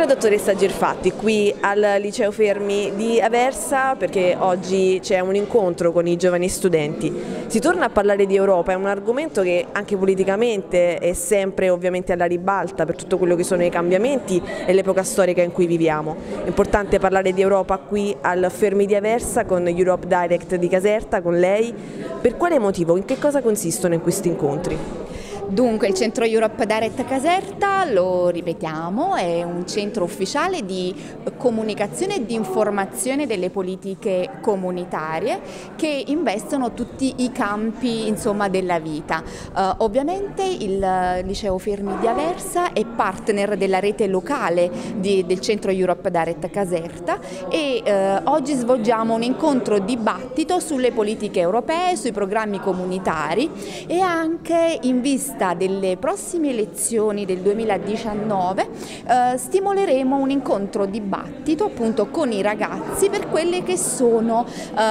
Buonasera dottoressa Girfatti, qui al Liceo Fermi di Aversa perché oggi c'è un incontro con i giovani studenti. Si torna a parlare di Europa, è un argomento che anche politicamente è sempre ovviamente alla ribalta per tutto quello che sono i cambiamenti e l'epoca storica in cui viviamo. È importante parlare di Europa qui al Fermi di Aversa con Europe Direct di Caserta, con lei. Per quale motivo? In che cosa consistono in questi incontri? Dunque il centro Europe Direct Caserta, lo ripetiamo, è un centro ufficiale di comunicazione e di informazione delle politiche comunitarie che investono tutti i campi della vita. Ovviamente il Liceo Fermi di Aversa è partner della rete locale del centro Europe Direct Caserta e oggi svolgiamo un incontro dibattito sulle politiche europee, sui programmi comunitari e anche in vista delle prossime elezioni del 2019 stimoleremo un incontro dibattito appunto con i ragazzi per quelle che sono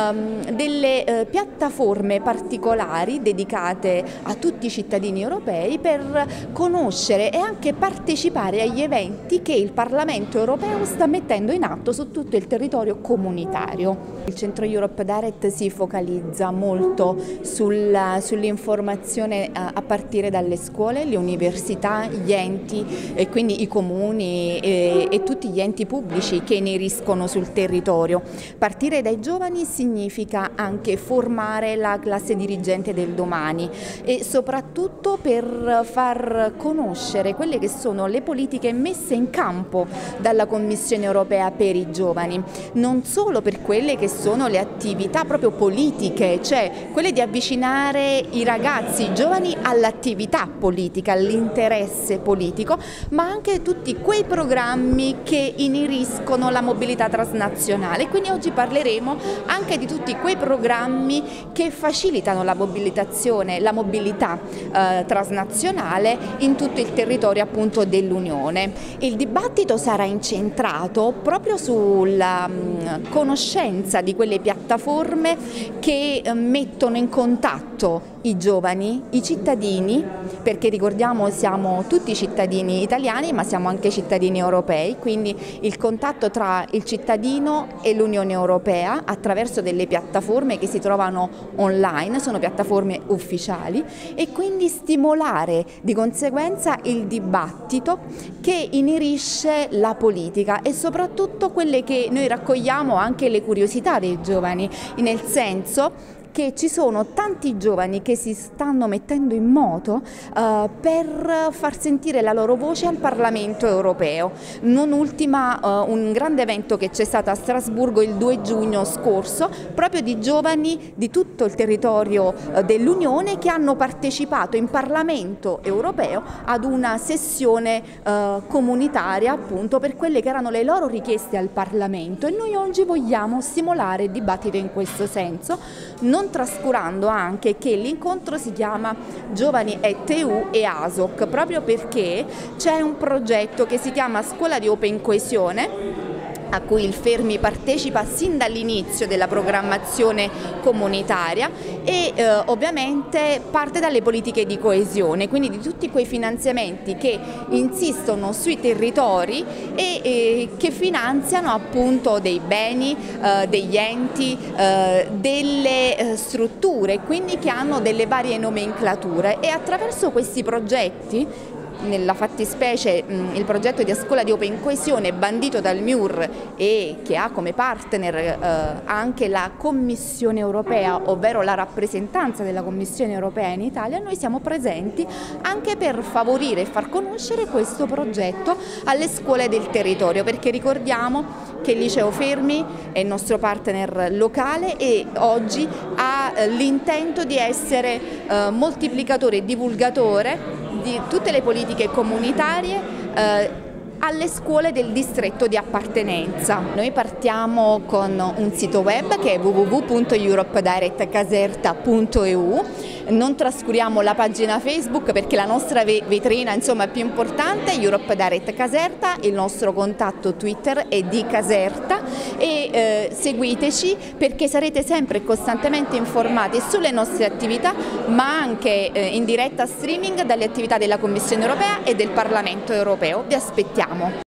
delle piattaforme particolari dedicate a tutti i cittadini europei per conoscere e anche partecipare agli eventi che il Parlamento europeo sta mettendo in atto su tutto il territorio comunitario. Il centro Europe Direct si focalizza molto sull'informazione a partire dalle scuole, le università, gli enti e quindi i comuni e tutti gli enti pubblici che ineriscono sul territorio. Partire dai giovani significa anche formare la classe dirigente del domani e soprattutto per far conoscere quelle che sono le politiche messe in campo dalla Commissione europea per i giovani, non solo per quelle che sono le attività proprio politiche, cioè quelle di avvicinare i ragazzi, i giovani all'attività politica, all'interesse politico, ma anche tutti quei programmi che ineriscono la mobilità transnazionale. Quindi oggi parleremo anche di tutti quei programmi che facilitano la mobilità transnazionale in tutto il territorio appunto dell'Unione. Il dibattito sarà incentrato proprio sulla conoscenza di quelle piattaforme che mettono in contatto i giovani, i cittadini, perché ricordiamo siamo tutti cittadini italiani ma siamo anche cittadini europei, quindi il contatto tra il cittadino e l'Unione Europea attraverso delle piattaforme che si trovano online, sono piattaforme ufficiali e quindi stimolare di conseguenza il dibattito che inerisce la politica e soprattutto quelle che noi raccogliamo anche le curiosità dei giovani, nel senso che ci sono tanti giovani che si stanno mettendo in moto per far sentire la loro voce al Parlamento europeo. Non ultima un grande evento che c'è stato a Strasburgo il 2 giugno scorso, proprio di giovani di tutto il territorio dell'Unione che hanno partecipato in Parlamento europeo ad una sessione comunitaria appunto per quelle che erano le loro richieste al Parlamento e noi oggi vogliamo stimolare il dibattito in questo senso, non trascurando anche che l'incontro si chiama Giovani ETU e ASOC, proprio perché c'è un progetto che si chiama Scuola di Open Coesione, a cui il Fermi partecipa sin dall'inizio della programmazione comunitaria e ovviamente parte dalle politiche di coesione, quindi di tutti quei finanziamenti che insistono sui territori e che finanziano appunto dei beni, degli enti, delle strutture, quindi che hanno delle varie nomenclature e attraverso questi progetti, nella fattispecie il progetto di Scuola di Open Coesione bandito dal MIUR e che ha come partner anche la Commissione europea, ovvero la rappresentanza della Commissione europea in Italia, noi siamo presenti anche per favorire e far conoscere questo progetto alle scuole del territorio, perché ricordiamo che il Liceo Fermi è il nostro partner locale e oggi ha l'intento di essere moltiplicatore e divulgatore di tutte le politiche comunitarie alle scuole del distretto di appartenenza. Noi partiamo con un sito web che è www.europedirectcaserta.eu. Non trascuriamo la pagina Facebook perché la nostra vetrina più importante è Europe Direct Caserta, il nostro contatto Twitter è di Caserta e seguiteci perché sarete sempre e costantemente informati sulle nostre attività ma anche in diretta streaming dalle attività della Commissione europea e del Parlamento europeo. Vi aspettiamo.